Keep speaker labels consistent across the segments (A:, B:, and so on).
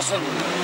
A: saluto.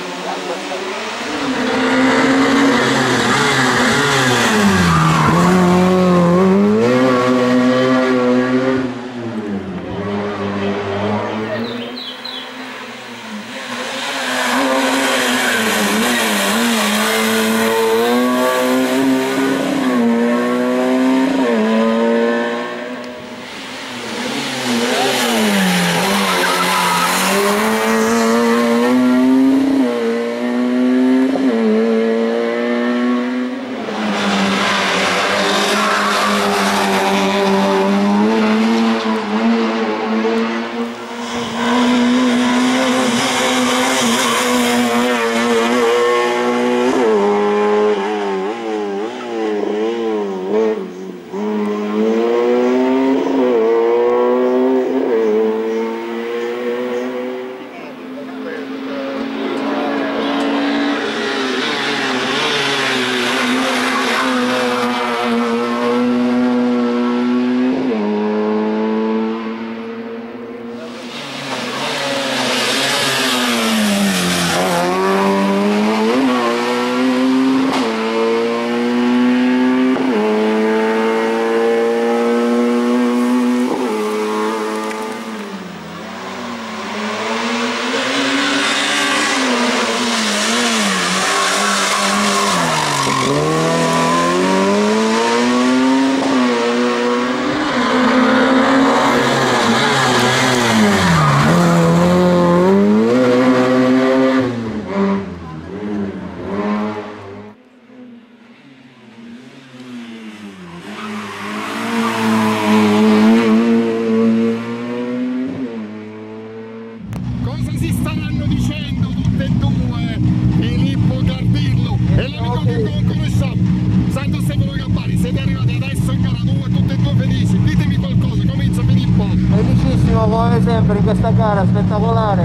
B: Cosa si staranno dicendo tutte e due? Filippo Cardillo e l'amico che non conosciamo, Santo Stefano Gabbani. Siete arrivati adesso in gara 2, tutte e due felici. Ditemi qualcosa, comincia Filippo.
C: Felicissimo come sempre in questa gara spettacolare.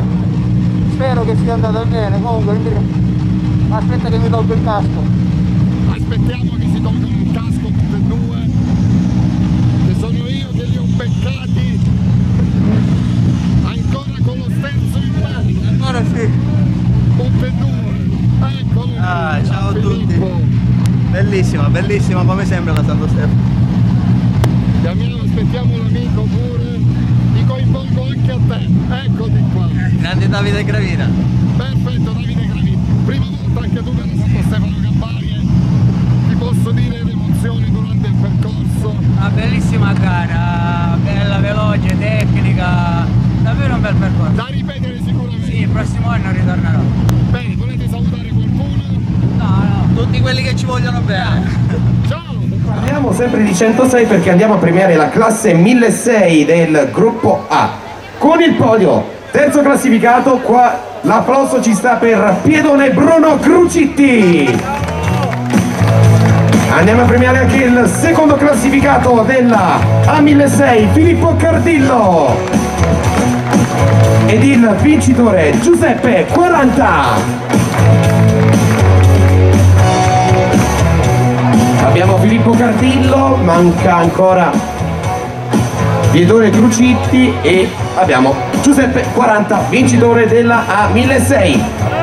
C: Spero che sia andata bene. Comunque aspetta che mi tolgo il casco.
B: Aspettiamo che si tolgano il casco tutte e due, che sono io che li ho beccati ancora con lo sterzo in mano.
C: Ancora sì.
B: Tutte e due. Eccolo.
C: Ciao a tutti.
B: Filippo.
C: Bellissima, bellissima come sempre la Santo Stefano.
B: Chiamiamo, aspettiamo l'amico pure. Ti coinvolgo anche a te. Eccoti qua.
C: Grande Davide Gravina.
B: Perfetto, Davide Gravina. Prima volta anche tu per Santo Stefano Gabbani. Ti posso dire le emozioni durante il percorso?
D: Una bellissima gara, bella, veloce, tecnica, davvero un bel percorso.
B: Da ripetere sicuramente.
D: Sì, il prossimo anno ritornerò.
B: Bene, volete salutare qualcuno?
D: No,
C: Tutti quelli che ci vogliono bene.
B: Ciao!
E: Parliamo sempre di 106 perché andiamo a premiare la classe 1600 del gruppo A. Con il podio, terzo classificato, qua l'applauso ci sta per Piedone Bruno Crucitti. Andiamo a premiare anche il secondo classificato della A1600, Filippo Cardillo. Ed il vincitore Giuseppe 40. Abbiamo Filippo Cardillo, manca ancora Piedone Crucitti e abbiamo Giuseppe 40, vincitore della A1600.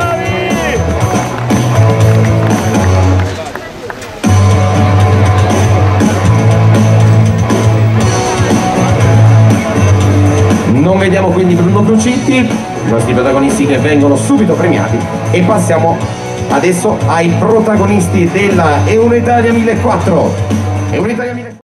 E: Non vediamo quindi Bruno Crucitti, i nostri protagonisti che vengono subito premiati, e passiamo adesso ai protagonisti della Euro Italia 1400.